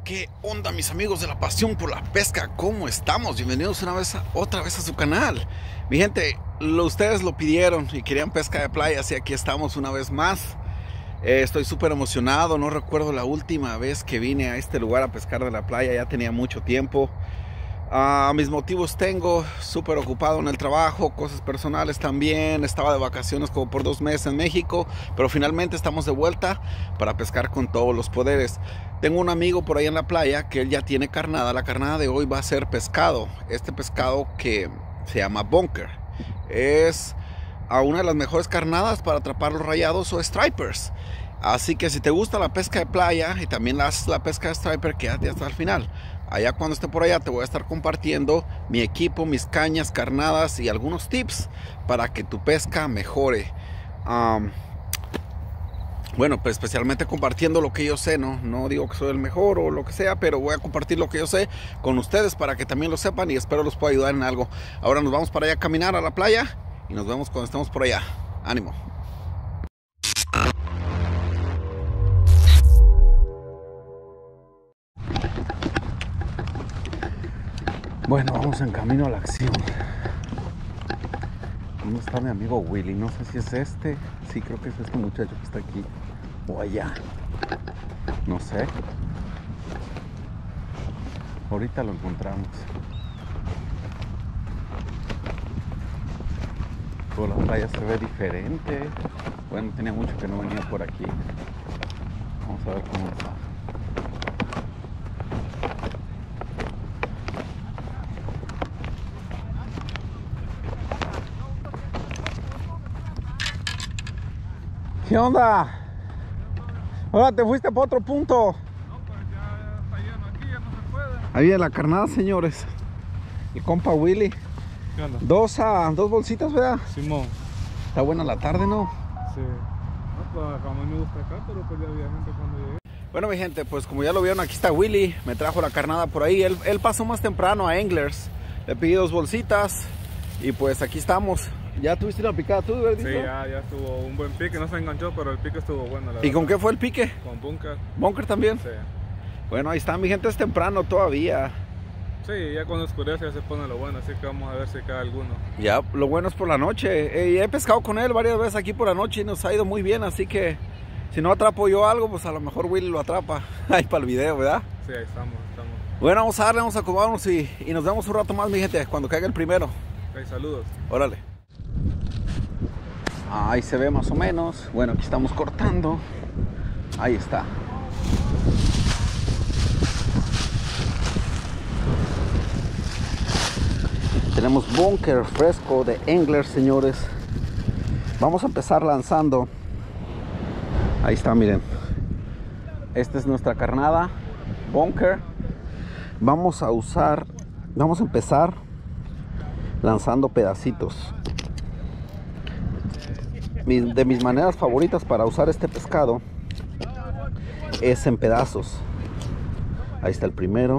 ¿Qué onda, mis amigos de la pasión por la pesca? ¿Cómo estamos? Bienvenidos otra vez a su canal. Mi gente, ustedes lo pidieron y querían pesca de playa, así aquí estamos una vez más. Estoy súper emocionado, no recuerdo la última vez que vine a este lugar a pescar de la playa, ya tenía mucho tiempo. Mis motivos tengo, súper ocupado en el trabajo, cosas personales también. Estaba de vacaciones como por 2 meses en México, pero finalmente estamos de vuelta para pescar con todos los poderes. Tengo un amigo por ahí en la playa que él ya tiene carnada. La carnada de hoy va a ser pescado. Este pescado que se llama bunker es una de las mejores carnadas para atrapar los rayados o stripers. Así que si te gusta la pesca de playa y también la pesca de striper, quédate hasta el final. Allá cuando esté por allá te voy a estar compartiendo mi equipo, mis cañas, carnadas y algunos tips para que tu pesca mejore. Bueno, pues especialmente compartiendo lo que yo sé, no digo que soy el mejor o lo que sea, pero voy a compartir lo que yo sé con ustedes para que también lo sepan y espero los pueda ayudar en algo. Ahora nos vamos para allá a caminar a la playa y nos vemos cuando estemos por allá. ¡Ánimo! Bueno, vamos en camino a la acción. ¿Dónde está mi amigo Willy? No sé si es este. Sí, creo que es este muchacho que está aquí. O allá. No sé. Ahorita lo encontramos. Toda la playa se ve diferente. Bueno, tenía mucho que no venía por aquí. Vamos a ver cómo está. ¿Qué onda? Ahora te fuiste para otro punto. No, pues ya está lleno aquí, ya no se puede. Ahí en la carnada, señores. El compa Willy. ¿Qué onda? Dos bolsitas, ¿verdad? Simón. Está buena la tarde, ¿no? Sí. No, pues como a mí me gusta acá, pero pues ya había gente cuando llegué. Bueno, mi gente, pues como ya lo vieron, aquí está Willy. Me trajo la carnada por ahí. Él pasó más temprano a Anglers. Le pedí 2 bolsitas. Y pues aquí estamos. ¿Ya tuviste la picada tú, verdad? Sí, ya estuvo un buen pique. No se enganchó, pero el pique estuvo bueno, la ¿Y con qué fue el pique? Con bunker. ¿Bunker también? Sí. Bueno, ahí está, mi gente, es temprano todavía. Sí, ya cuando oscurece ya se pone lo bueno, así que vamos a ver si cae alguno. Ya, lo bueno es por la noche. He pescado con él varias veces aquí por la noche y nos ha ido muy bien, así que si no atrapo yo algo, pues a lo mejor Willy lo atrapa. Ahí para el video, ¿verdad? Sí, ahí estamos. Bueno, vamos a darle, vamos a acomodarnos y nos vemos un rato más, mi gente, cuando caiga el primero. Ok, saludos. Órale. Ahí se ve más o menos. Bueno, aquí estamos cortando. Ahí está. Tenemos bunker fresco de Anglers, señores. Vamos a empezar lanzando. Ahí está, miren. Esta es nuestra carnada bunker. Vamos a empezar lanzando pedacitos. De mis maneras favoritas para usar este pescado es en pedazos. Ahí está el primero.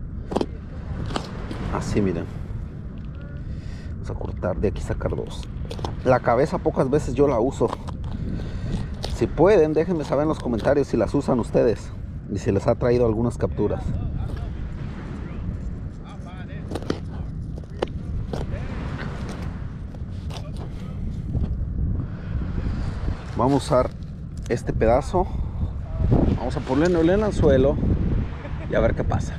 Así, miren. Vamos a cortar de aquí, sacar 2. La cabeza pocas veces yo la uso. Si pueden, déjenme saber en los comentarios si las usan ustedes y si les ha traído algunas capturas. Vamos a usar este pedazo. Vamos a ponerlo en el anzuelo y a ver qué pasa.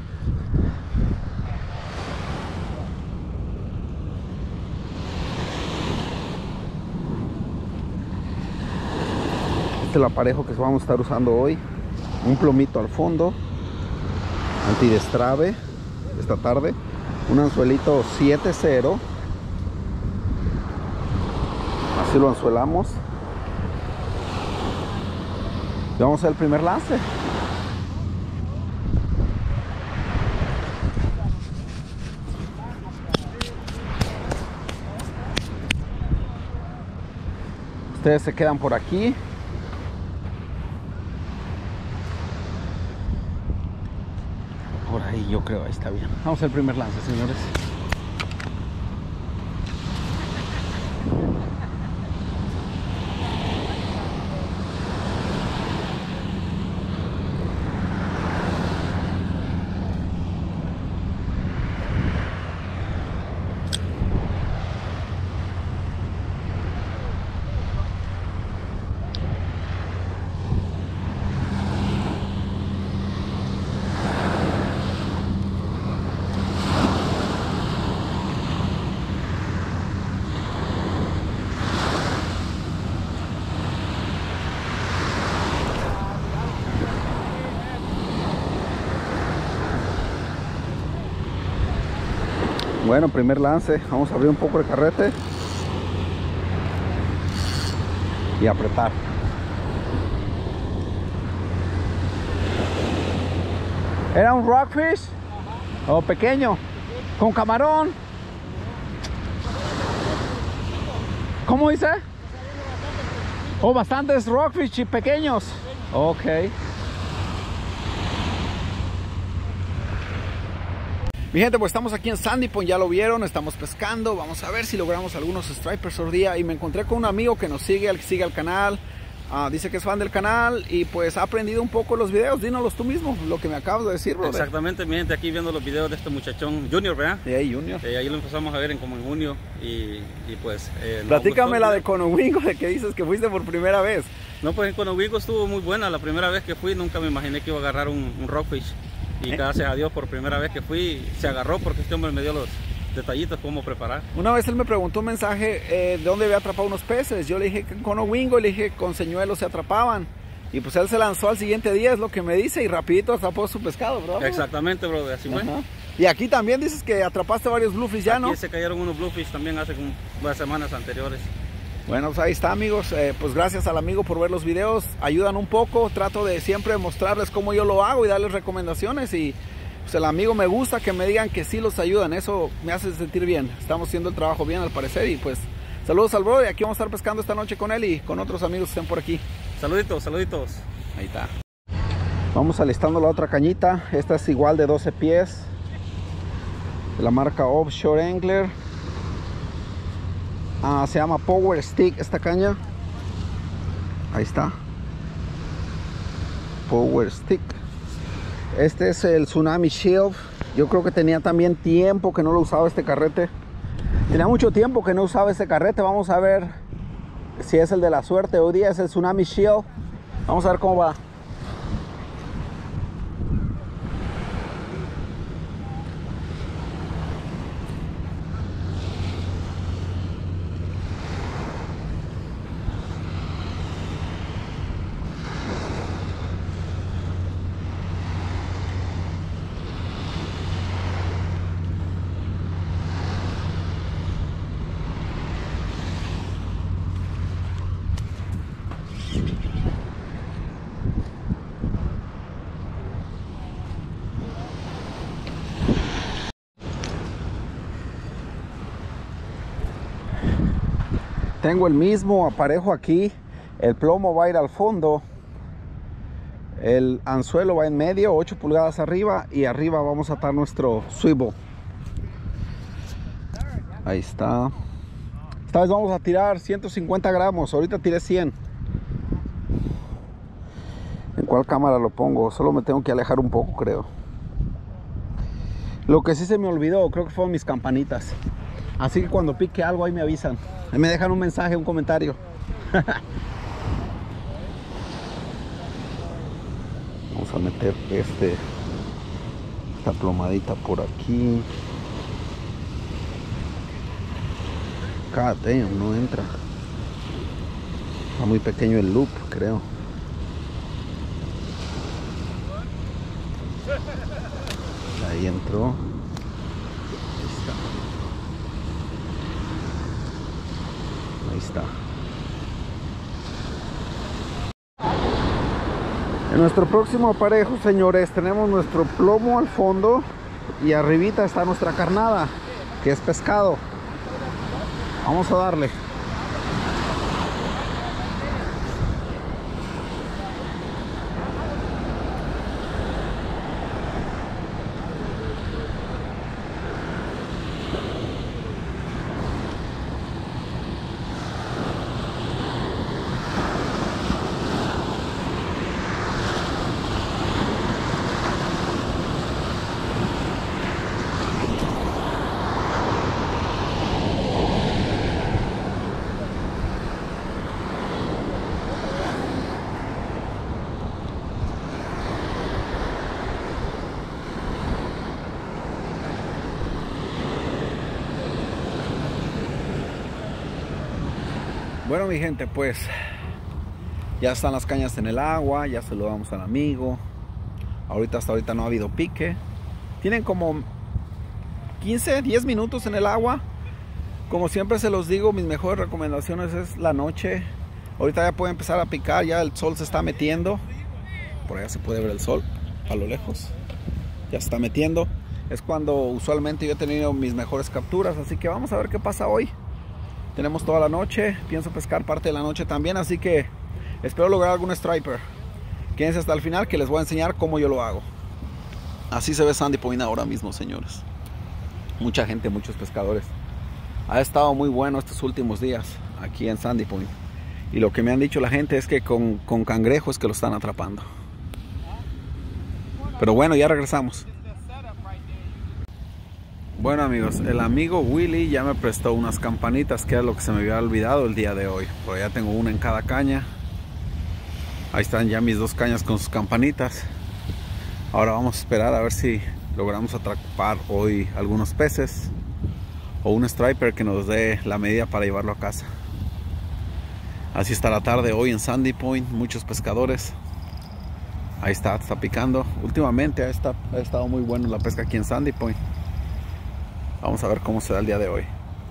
Este es el aparejo que vamos a estar usando hoy. Un plomito al fondo, antidestrave esta tarde. Un anzuelito 7-0. Así lo anzuelamos. Y vamos a hacer el primer lance. Ustedes se quedan por aquí. Por ahí yo creo, ahí está bien. Vamos a hacer el primer lance, señores. Bueno, primer lance. Vamos a abrir un poco el carrete y apretar. ¿Era un rockfish? ¿O pequeño? ¿Con camarón? ¿Cómo dice? Oh, bastantes rockfish y pequeños. Ok. Mi gente, pues estamos aquí en Sandy Point, ya lo vieron, estamos pescando. Vamos a ver si logramos algunos stripers hoy día. Y me encontré con un amigo que nos sigue al canal. Dice que es fan del canal y pues ha aprendido un poco los videos. Dínoslos tú mismo, lo que me acabas de decir, brother. Exactamente, mi gente, aquí viendo los videos de este muchachón Junior, ¿verdad? Sí, Junior. Ahí lo empezamos a ver como en junio y pues... Platícame la de Conowingo, de que dices que fuiste por primera vez. No, pues en Conowingo estuvo muy buena. La primera vez que fui nunca me imaginé que iba a agarrar un rockfish. Y gracias a Dios, por primera vez que fui, se agarró porque este hombre me dio los detallitos cómo preparar. Una vez él me preguntó un mensaje de dónde había atrapado unos peces. Yo le dije que en Conowingo, le dije que con señuelos se atrapaban. Y pues él se lanzó al siguiente día, es lo que me dice, y rapidito atrapó su pescado, bro. Exactamente, brother, así fue. Y aquí también dices que atrapaste varios bluefish ya, ¿no? Aquí se cayeron unos bluefish también hace unas semanas anteriores. Bueno, pues ahí está, amigos. Pues gracias al amigo por ver los videos, ayudan un poco. Trato de siempre mostrarles cómo yo lo hago y darles recomendaciones. Y pues el amigo me gusta que me digan que sí los ayudan, eso me hace sentir bien. Estamos haciendo el trabajo bien al parecer. Y pues saludos al bro, y aquí vamos a estar pescando esta noche con él y con otros amigos que estén por aquí. Saluditos, saluditos. Ahí está. Vamos alistando la otra cañita. Esta es igual de 12 pies, de la marca Offshore Angler. Se llama Power Stick esta caña. Ahí está, Power Stick. Este es el Tsunami Shield. Yo creo que tenía también tiempo que no lo usaba este carrete. Tenía mucho tiempo que no usaba este carrete. Vamos a ver si es el de la suerte. Hoy día es el Tsunami Shield. Vamos a ver cómo va. Tengo el mismo aparejo aquí. El plomo va a ir al fondo, el anzuelo va en medio, 8 pulgadas arriba, y arriba vamos a atar nuestro swivel. Ahí está. Esta vez vamos a tirar 150 gramos. Ahorita tiré 100. ¿En cuál cámara lo pongo? Solo me tengo que alejar un poco, creo. Lo que sí se me olvidó, creo que fueron mis campanitas. Así que cuando pique algo ahí me avisan. Ahí me dejan un mensaje, un comentario. Vamos a meter esta plomadita por aquí. God damn, no entra. Está muy pequeño el loop, creo. Ahí entró. Ahí está. En nuestro próximo aparejo, señores, tenemos nuestro plomo al fondo y arribita está nuestra carnada, que es pescado. Vamos a darle. Bueno, mi gente, pues ya están las cañas en el agua, ya saludamos al amigo. Hasta ahorita no ha habido pique. Tienen como 15, 10 minutos en el agua. Como siempre se los digo, mis mejores recomendaciones es la noche. Ahorita ya puede empezar a picar, ya el sol se está metiendo. Por allá se puede ver el sol a lo lejos. Ya se está metiendo. Es cuando usualmente yo he tenido mis mejores capturas. Así que vamos a ver qué pasa hoy. Tenemos toda la noche. Pienso pescar parte de la noche también. Así que espero lograr algún striper. Quédense hasta el final que les voy a enseñar cómo yo lo hago. Así se ve Sandy Point ahora mismo, señores. Mucha gente, muchos pescadores. Ha estado muy bueno estos últimos días aquí en Sandy Point. Y lo que me han dicho la gente es que con cangrejos que lo están atrapando. Pero bueno, ya regresamos. Bueno amigos, el amigo Willy ya me prestó unas campanitas, que era lo que se me había olvidado el día de hoy. Por allá tengo una en cada caña. Ahí están ya mis 2 cañas con sus campanitas. Ahora vamos a esperar a ver si logramos atrapar hoy algunos peces o un striper que nos dé la medida para llevarlo a casa. Así está la tarde hoy en Sandy Point, muchos pescadores. Ahí está picando. Últimamente ha estado muy bueno la pesca aquí en Sandy Point. Vamos a ver cómo se da el día de hoy.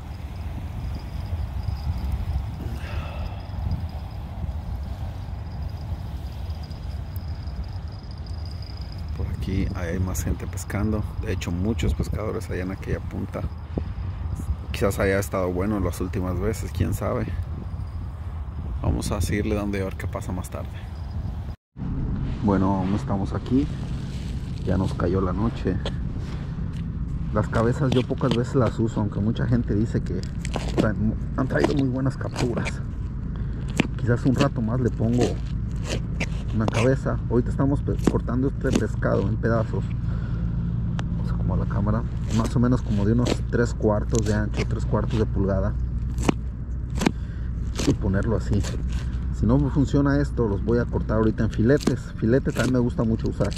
Por aquí hay más gente pescando. De hecho, muchos pescadores allá en aquella punta. Quizás haya estado bueno las últimas veces, quién sabe. Vamos a seguirle dando y a ver qué pasa más tarde. Bueno, aún estamos aquí. Ya nos cayó la noche. Las cabezas yo pocas veces las uso, aunque mucha gente dice que han traído muy buenas capturas. Quizás un rato más le pongo una cabeza. Ahorita estamos cortando este pescado en pedazos. Vamos a acomodar la cámara. Más o menos como de unos 3/4 de ancho, 3/4 de pulgada. Y ponerlo así. Si no funciona esto, los voy a cortar ahorita en filetes. Filete también me gusta mucho usar.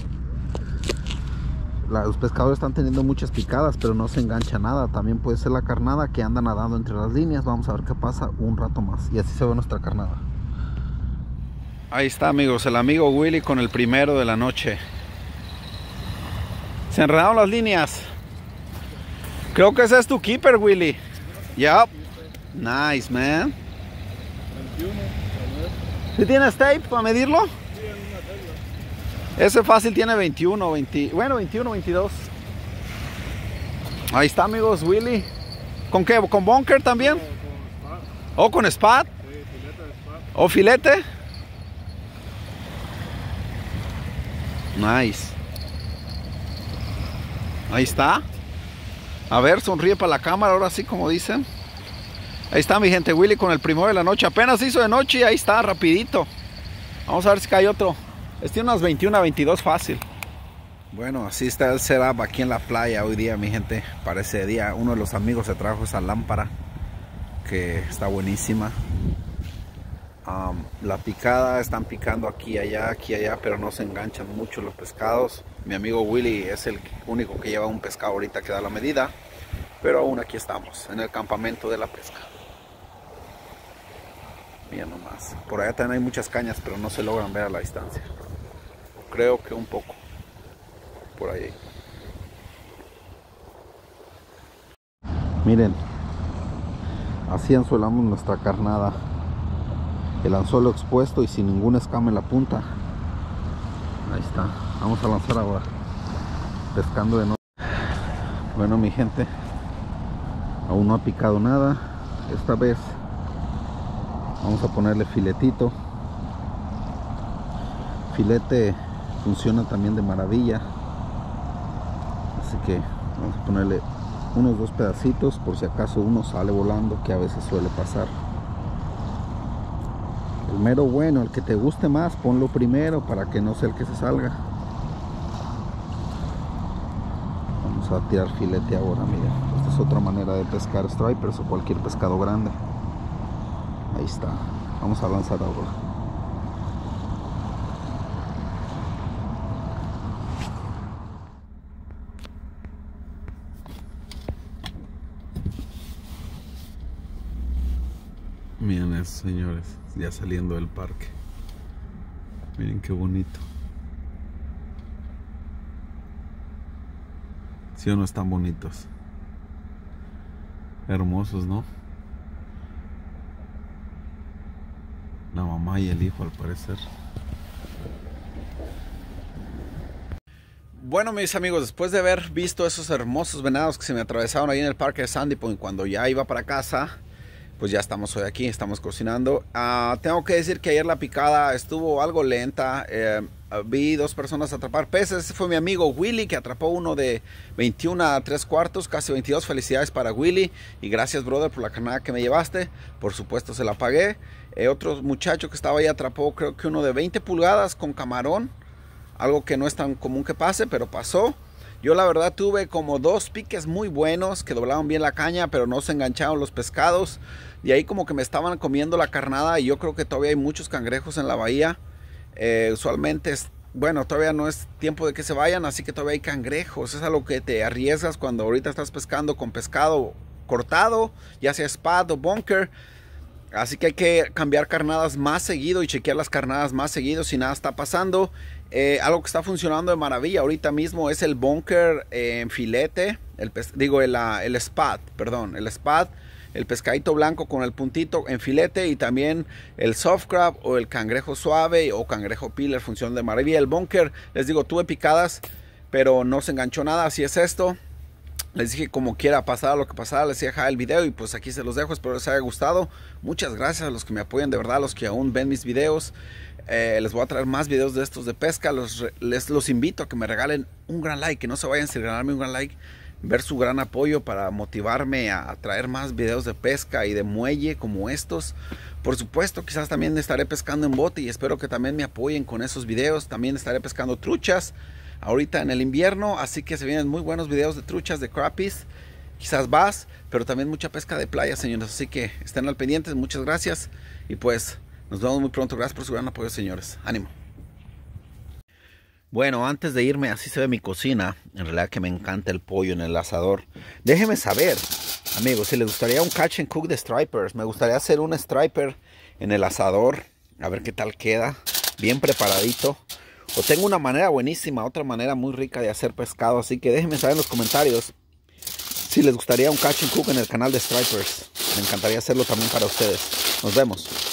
Los pescadores están teniendo muchas picadas, pero no se engancha nada. También puede ser la carnada que anda nadando entre las líneas. Vamos a ver qué pasa un rato más. Y así se ve nuestra carnada. Ahí está amigos, el amigo Willy con el primero de la noche. Se enredaron las líneas. Creo que ese es tu keeper, Willy. Yep. Nice, man. 21, ¿Sí tienes tape para medirlo? sí, en una regla. Ese fácil tiene 21, 22. Ahí está amigos, Willy. ¿Con qué? ¿Con bunker también? Con spot. ¿O con spot? Sí, filete de spot. ¿O filete? Nice. Ahí está. A ver, sonríe para la cámara, ahora sí como dicen. Ahí está mi gente, Willy con el primero de la noche. Apenas hizo de noche y ahí está, rapidito. Vamos a ver si cae otro. Este tiene unas 21 a 22 fácil. Bueno, así está el setup aquí en la playa hoy día, mi gente. Parece de día. Uno de los amigos se trajo esa lámpara que está buenísima. La picada, están picando aquí y allá, pero no se enganchan mucho los pescados. Mi amigo Willy es el único que lleva un pescado ahorita que da la medida. Pero aún aquí estamos, en el campamento de la pesca. Mira nomás. Por allá también hay muchas cañas, pero no se logran ver a la distancia. Creo que un poco. Por ahí. Miren. Así anzuelamos nuestra carnada. El anzuelo expuesto y sin ningún escama en la punta. Ahí está. Vamos a lanzar ahora. Pescando de noche. Bueno mi gente. Aún no ha picado nada. Esta vez vamos a ponerle filetito. Filete funciona también de maravilla. Así que vamos a ponerle unos 2 pedacitos por si acaso uno sale volando, que a veces suele pasar. El mero bueno, el que te guste más, ponlo primero para que no sea el que se salga. Vamos a tirar filete ahora, mira. Esta es otra manera de pescar stripers o cualquier pescado grande. Ahí está. Vamos a lanzar ahora. Miren eso, señores, ya saliendo del parque. Miren qué bonito. ¿Sí o no están bonitos? Hermosos, ¿no? La mamá y el hijo, al parecer. Bueno, mis amigos, después de haber visto esos hermosos venados que se me atravesaron ahí en el parque de Sandy Point cuando ya iba para casa, pues ya estamos hoy aquí, estamos cocinando. Tengo que decir que ayer la picada estuvo algo lenta. Vi 2 personas atrapar peces. Ese fue mi amigo Willy, que atrapó uno de 21 a 3/4, casi 22. Felicidades para Willy. Y gracias, brother, por la carnada que me llevaste. Por supuesto, se la pagué. Otro muchacho que estaba ahí atrapó, creo que uno de 20 pulgadas con camarón. Algo que no es tan común que pase, pero pasó. Yo la verdad tuve como 2 piques muy buenos que doblaban bien la caña, pero no se engancharon los pescados. Y ahí como que me estaban comiendo la carnada, y yo creo que todavía hay muchos cangrejos en la bahía. Usualmente, bueno, todavía no es tiempo de que se vayan, así que todavía hay cangrejos. Es a lo que te arriesgas cuando ahorita estás pescando con pescado cortado, ya sea spad o bunker. Así que hay que cambiar carnadas más seguido y chequear las carnadas más seguido si nada está pasando. Algo que está funcionando de maravilla ahorita mismo es el bunker en filete, el spad, perdón, el spad, el pescadito blanco con el puntito en filete, y también el soft crab o el cangrejo suave o cangrejo peeler funcionan de maravilla. El bunker, les digo, tuve picadas, pero no se enganchó nada. Así es esto. Les dije, como quiera pasar lo que pasara, les dije el video, y pues aquí se los dejo. Espero les haya gustado. Muchas gracias a los que me apoyan, de verdad, a los que aún ven mis videos. Les voy a traer más videos de estos de pesca. Los invito a que me regalen un gran like, que no se vayan sin regalarme un gran like, ver su gran apoyo para motivarme a traer más videos de pesca y de muelle como estos. Por supuesto, quizás también estaré pescando en bote, y espero que también me apoyen con esos videos. También estaré pescando truchas ahorita en el invierno, así que se vienen muy buenos videos de truchas, de crappies, quizás bass, pero también mucha pesca de playa, señores. Así que estén al pendiente. Muchas gracias, y pues nos vemos muy pronto. Gracias por su gran apoyo, señores. Ánimo. Bueno, antes de irme, así se ve mi cocina. En realidad que me encanta el pollo en el asador. Déjenme saber, amigos, si les gustaría un catch and cook de stripers. Me gustaría hacer un striper en el asador, a ver qué tal queda, bien preparadito. O tengo una manera buenísima, otra manera muy rica de hacer pescado. Así que déjenme saber en los comentarios si les gustaría un catch and cook en el canal de stripers. Me encantaría hacerlo también para ustedes. Nos vemos.